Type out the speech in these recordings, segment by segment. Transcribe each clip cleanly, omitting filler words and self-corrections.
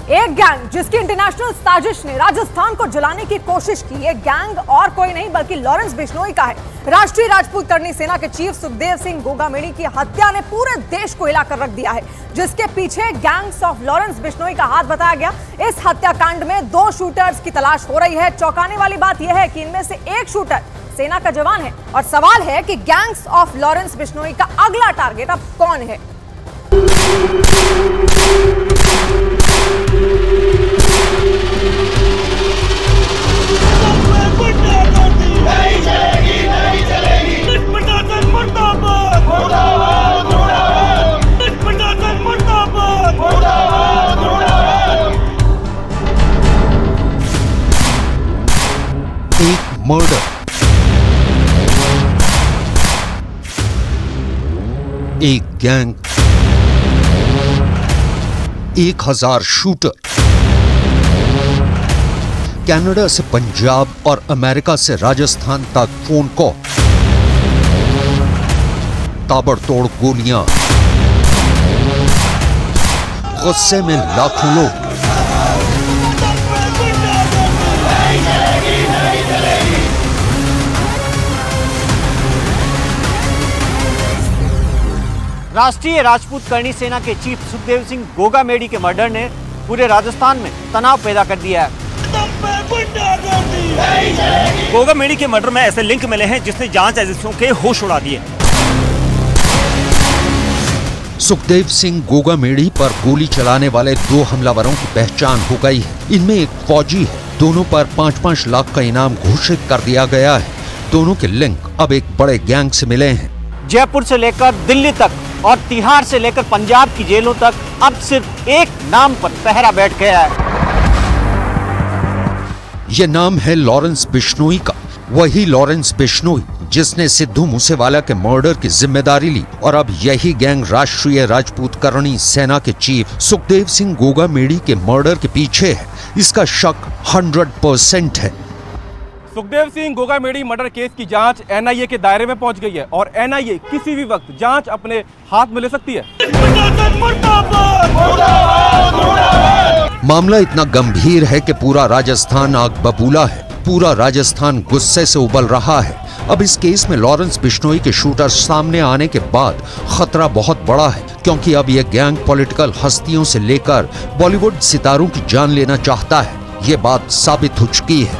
एक गैंग जिसकी इंटरनेशनल साजिश ने राजस्थान को जलाने की कोशिश की। ये गैंग और कोई नहीं बल्कि लॉरेंस बिश्नोई का है। राष्ट्रीय राजपूत करनी सेना के चीफ सुखदेव सिंह गोगामेड़ी की हत्या ने पूरे देश को हिलाकर रख दिया है, जिसके पीछे गैंग्स ऑफ लॉरेंस बिश्नोई का हाथ बताया गया। इस हत्याकांड में 2 शूटर्स की तलाश हो रही है। चौंकाने वाली बात यह है कि इनमें से एक शूटर सेना का जवान है और सवाल है कि गैंग्स ऑफ लॉरेंस बिश्नोई का अगला टारगेट अब कौन है। एक मर्डर, एक गैंग, 1000 शूटर। कनाडा से पंजाब और अमेरिका से राजस्थान तक फोन कॉल, ताबड़तोड़ गोलियां, गुस्से में लाखों लोग। राष्ट्रीय राजपूत करनी सेना के चीफ सुखदेव सिंह गोगामेड़ी के मर्डर ने पूरे राजस्थान में तनाव पैदा कर दिया है। गोगामेड़ी के मर्डर में ऐसे लिंक मिले हैं जिसने जांच एजेंसियों के होश उड़ा दिए। सुखदेव सिंह गोगामेड़ी पर गोली चलाने वाले 2 हमलावरों की पहचान हो गई है। इनमें एक फौजी है। दोनों पर 5-5 लाख का इनाम घोषित कर दिया गया है। दोनों के लिंक अब एक बड़े गैंग से मिले हैं। जयपुर से लेकर दिल्ली तक और तिहाड़ से लेकर पंजाब की जेलों तक अब सिर्फ एक नाम पर पहरा बैठ गया है। यह नाम है लॉरेंस बिश्नोई का। वही लॉरेंस बिश्नोई जिसने सिद्धू मूसेवाला के मर्डर की जिम्मेदारी ली और अब यही गैंग राष्ट्रीय राजपूत करनी सेना के चीफ सुखदेव सिंह गोगामेड़ी के मर्डर के पीछे है। इसका शक 100% है। सुखदेव सिंह गोगामेड़ी मर्डर केस की जांच एनआईए के दायरे में पहुंच गई है और एनआईए किसी भी वक्त जांच अपने हाथ में ले सकती है। मामला इतना गंभीर है कि पूरा राजस्थान आग बबूला है। पूरा राजस्थान गुस्से से उबल रहा है। अब इस केस में लॉरेंस बिश्नोई के शूटर सामने आने के बाद खतरा बहुत बड़ा है, क्योंकि अब यह गैंग पॉलिटिकल हस्तियों से लेकर बॉलीवुड सितारों की जान लेना चाहता है। ये बात साबित हो चुकी है।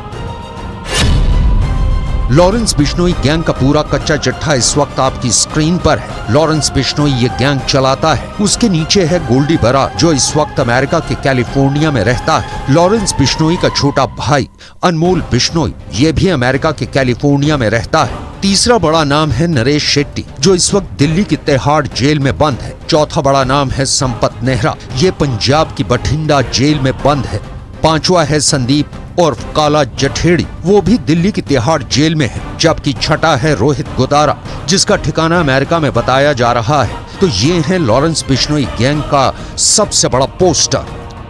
लॉरेंस बिश्नोई गैंग का पूरा कच्चा चिट्ठा इस वक्त आपकी स्क्रीन पर है। लॉरेंस बिश्नोई ये गैंग चलाता है। उसके नीचे है गोल्डी बरार, जो इस वक्त अमेरिका के कैलिफोर्निया में रहता है। लॉरेंस बिश्नोई का छोटा भाई अनमोल बिश्नोई, ये भी अमेरिका के कैलिफोर्निया में रहता है। तीसरा बड़ा नाम है नरेश शेट्टी, जो इस वक्त दिल्ली की तिहाड़ जेल में बंद है। चौथा बड़ा नाम है संपत नेहरा, ये पंजाब की बठिंडा जेल में बंद है। पांचवा है संदीप और काला जठेड़ी, वो भी दिल्ली की तिहाड़ जेल में है। जबकि छठा है रोहित गोदारा, जिसका ठिकाना अमेरिका में बताया जा रहा है। तो ये है लॉरेंस बिश्नोई गैंग का सबसे बड़ा पोस्टर।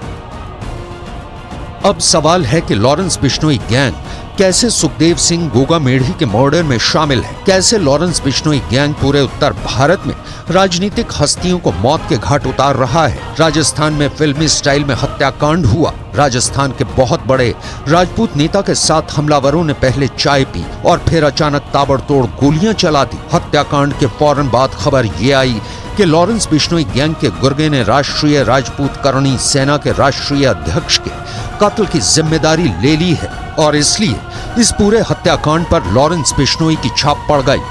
अब सवाल है कि लॉरेंस बिश्नोई गैंग कैसे सुखदेव सिंह गोगामेड़ी के मर्डर में शामिल है। कैसे लॉरेंस बिश्नोई गैंग पूरे उत्तर भारत में राजनीतिक हस्तियों को मौत के घाट उतार रहा है। राजस्थान में फिल्मी स्टाइल में हत्याकांड हुआ। राजस्थान के बहुत बड़े राजपूत नेता के साथ हमलावरों ने पहले चाय पी और फिर अचानक ताबड़तोड़ गोलियां चला दी। हत्याकांड के फौरन बाद खबर ये आई कि लॉरेंस बिश्नोई गैंग के गुर्गे ने राष्ट्रीय राजपूत करनी सेना के राष्ट्रीय अध्यक्ष के कत्ल की जिम्मेदारी ले ली है और इसलिए इस पूरे हत्याकांड पर लॉरेंस बिश्नोई की छाप पड़ गई।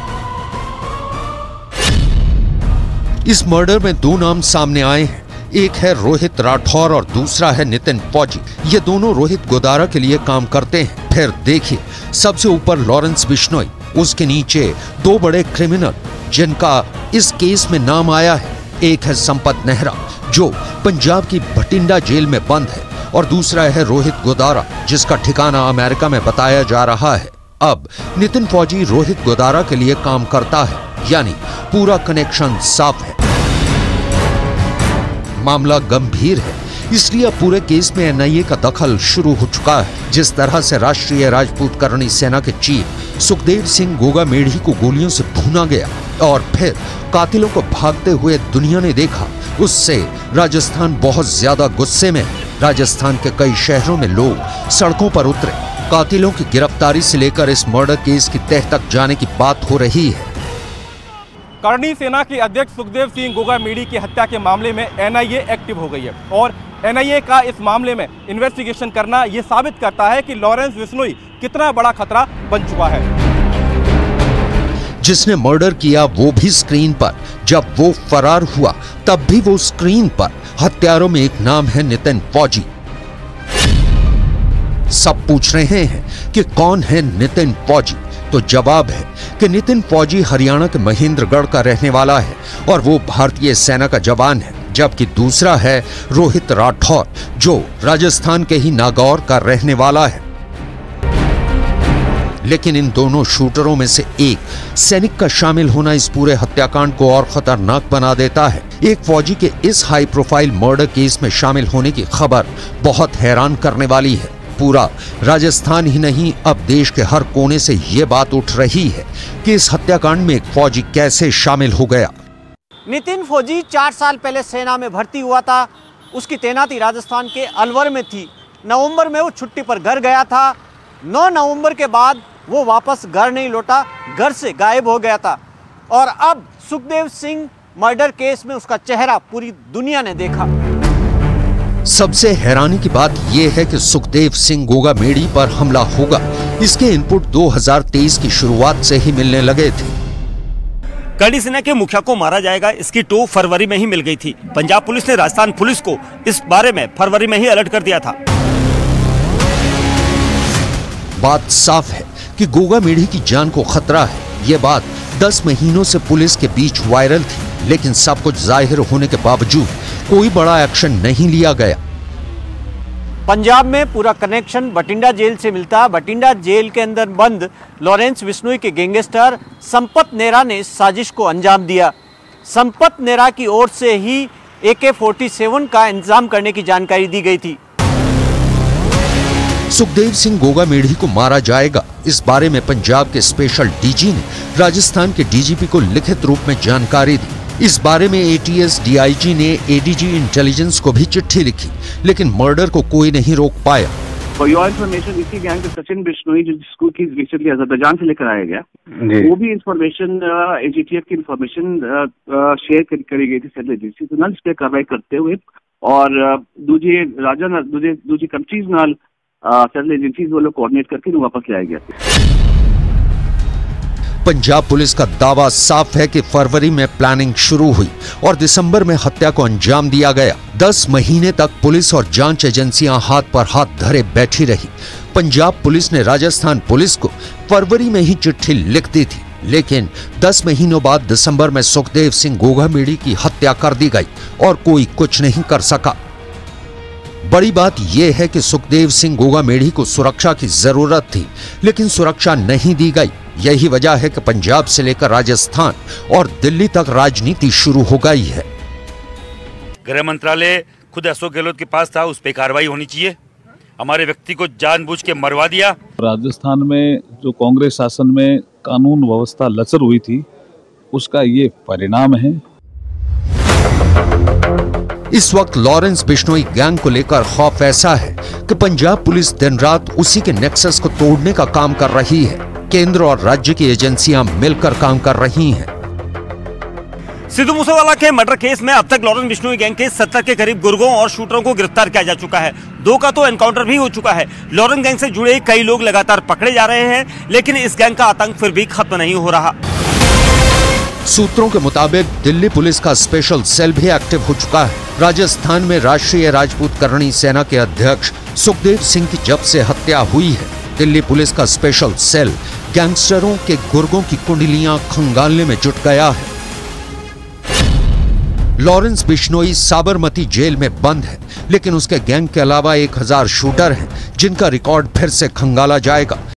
इस मर्डर में 2 नाम सामने आए हैं। एक है रोहित राठौर और दूसरा है नितिन फौजी। ये दोनों रोहित गोदारा के लिए काम करते हैं। फिर देखिए, सबसे ऊपर लॉरेंस बिश्नोई, उसके नीचे 2 बड़े क्रिमिनल जिनका इस केस में नाम आया है। एक है संपत नेहरा, जो पंजाब की बठिंडा जेल में बंद है, और दूसरा है रोहित गोदारा, जिसका ठिकाना अमेरिका में बताया जा रहा है। अब नितिन फौजी रोहित गोदारा के लिए काम करता है, यानी पूरा कनेक्शन साफ है। मामला गंभीर है, इसलिए अब पूरे केस में एनआईए का दखल शुरू हो चुका है। जिस तरह से राष्ट्रीय राजपूत करनी सेना के चीफ सुखदेव सिंह गोगामेड़ी को गोलियों से भूना गया और फिर कातिलों को भागते हुए दुनिया ने देखा, उससे राजस्थान बहुत ज्यादा गुस्से में है। राजस्थान के कई शहरों में लोग सड़कों पर उतरे। कातिलों की गिरफ्तारी से लेकर इस मर्डर केस की तह तक जाने की बात हो रही है। करणी सेना के अध्यक्ष सुखदेव सिंह गोगामेड़ी की हत्या के मामले में एनआईए एक्टिव हो गई है और एनआईए का इस मामले में इन्वेस्टिगेशन करना यह साबित करता है कि लॉरेंस बिश्नोई कितना बड़ा खतरा बन चुका है। जिसने मर्डर किया वो भी स्क्रीन पर, जब वो फरार हुआ तब भी वो स्क्रीन पर। हत्यारों में एक नाम है नितिन फौजी। सब पूछ रहे हैं कि कौन है नितिन फौजी, तो जवाब है कि नितिन फौजी हरियाणा के महेंद्रगढ़ का रहने वाला है और वो भारतीय सेना का जवान है, जबकि दूसरा है रोहित राठौर जो राजस्थान के ही नागौर का रहने वाला है। लेकिन इन दोनों शूटरों में से एक सैनिक का शामिल होना इस पूरे हत्याकांड को और खतरनाक बना देता है। एक फौजी के इस हाई प्रोफाइल मर्डर केस में शामिल होने की खबर बहुत हैरान करने वाली है। पूरा राजस्थान ही नहीं, अब देश के हर कोने से ये बात उठ रही है कि इस हत्याकांड में एक फौजी कैसे शामिल हो गया। नितिन फौजी 4 साल पहले सेना में भर्ती हुआ था। उसकी तैनाती राजस्थान के अलवर में थी। नवंबर में वो छुट्टी पर घर गया था। 9 नवंबर के बाद वो वापस घर नहीं लौटा, घर से गायब हो गया था। और अब सुखदेव सिंह मर्डर केस में उसका चेहरा पूरी दुनिया ने देखा। सबसे हैरानी की बात यह है कि सुखदेव सिंह गोगामेड़ी पर हमला होगा, इसके इनपुट 2023 की शुरुआत से ही मिलने लगे थे। करणी सेना के मुखिया को मारा जाएगा, इसकी टो फरवरी में ही मिल गई थी। पंजाब पुलिस ने राजस्थान पुलिस को इस बारे में फरवरी में ही अलर्ट कर दिया था। बात साफ है कि गोगामेड़ी की जान को खतरा है। यह बात 10 महीनों से पुलिस के बीच वायरल थी, लेकिन सब कुछ जाहिर होने के बावजूद कोई बड़ा एक्शन नहीं लिया गया। पंजाब में पूरा कनेक्शन बठिंडा जेल से मिलता। बठिंडा जेल के अंदर बंद लॉरेंस बिश्नोई के गैंगस्टर संपत नेहरा ने इस साजिश को अंजाम दिया। संपत नेहरा की ओर से ही AK-47 का इंतजाम करने की जानकारी दी गई थी। सुखदेव सिंह गोगामेड़ी को मारा जाएगा, इस बारे में पंजाब के स्पेशल डीजी ने राजस्थान के डीजीपी को लिखित रूप में जानकारी दी। इस बारे में ATS DIG ने ADG इंटेलिजेंस को भी चिट्ठी लिखी, लेकिन मर्डर को कोई नहीं रोक पाया। For your information, इसी गैंग के सचिन बिश्नोई जिसको की रिसेंटली अजरबैजान से लेकर आया गया, वो भी इंफॉर्मेशन AGTF की इंफॉर्मेशन शेयर करी गई थी सेंट्रल एजेंसी तो इस पे कार्रवाई करते हुए और दूसरी कंट्रीज नाल सेंट्रल एजेंसीज वालों कोऑर्डिनेट करके वापस लाया गया। पंजाब पुलिस का दावा साफ है कि फरवरी में प्लानिंग शुरू हुई और दिसंबर में हत्या को अंजाम दिया गया। 10 महीने तक पुलिस और जांच एजेंसियां हाथ पर हाथ धरे बैठी रही। पंजाब पुलिस ने राजस्थान पुलिस को फरवरी में ही चिट्ठी लिख दी थी, लेकिन 10 महीनों बाद दिसंबर में सुखदेव सिंह गोगामेड़ी की हत्या कर दी गई और कोई कुछ नहीं कर सका। बड़ी बात यह है कि सुखदेव सिंह गोगामेड़ी को सुरक्षा की जरूरत थी, लेकिन सुरक्षा नहीं दी गई। यही वजह है कि पंजाब से लेकर राजस्थान और दिल्ली तक राजनीति शुरू हो गई है। गृह मंत्रालय खुद अशोक गहलोत के पास था, उस पर कार्रवाई होनी चाहिए। हमारे व्यक्ति को जानबूझ के मरवा दिया। राजस्थान में जो कांग्रेस शासन में कानून व्यवस्था लचर हुई थी, उसका ये परिणाम है। इस वक्त लॉरेंस बिश्नोई गैंग को लेकर खौफ ऐसा है कि पंजाब पुलिस दिन रात उसी के नेक्सस को तोड़ने का काम कर रही है। केंद्र और राज्य की एजेंसियां मिलकर काम कर रही हैं। सिद्धू मूसेवाला के मर्डर केस में अब तक लॉरेंस बिश्नोई गैंग के 70 के करीब गुर्गों और शूटरों को गिरफ्तार किया जा चुका है। 2 का तो एनकाउंटर भी हो चुका है। लॉरेंस गैंग से जुड़े कई लोग लगातार पकड़े जा रहे हैं, लेकिन इस गैंग का आतंक फिर भी खत्म नहीं हो रहा। सूत्रों के मुताबिक दिल्ली पुलिस का स्पेशल सेल भी एक्टिव हो चुका है। राजस्थान में राष्ट्रीय राजपूत करणी सेना के अध्यक्ष सुखदेव सिंह की जब से हत्या हुई है, दिल्ली पुलिस का स्पेशल सेल गैंगस्टरों के गुर्गों की कुंडलियां खंगालने में जुट गया है। लॉरेंस बिश्नोई साबरमती जेल में बंद है, लेकिन उसके गैंग के अलावा 1000 शूटर हैं जिनका रिकॉर्ड फिर से खंगाला जाएगा।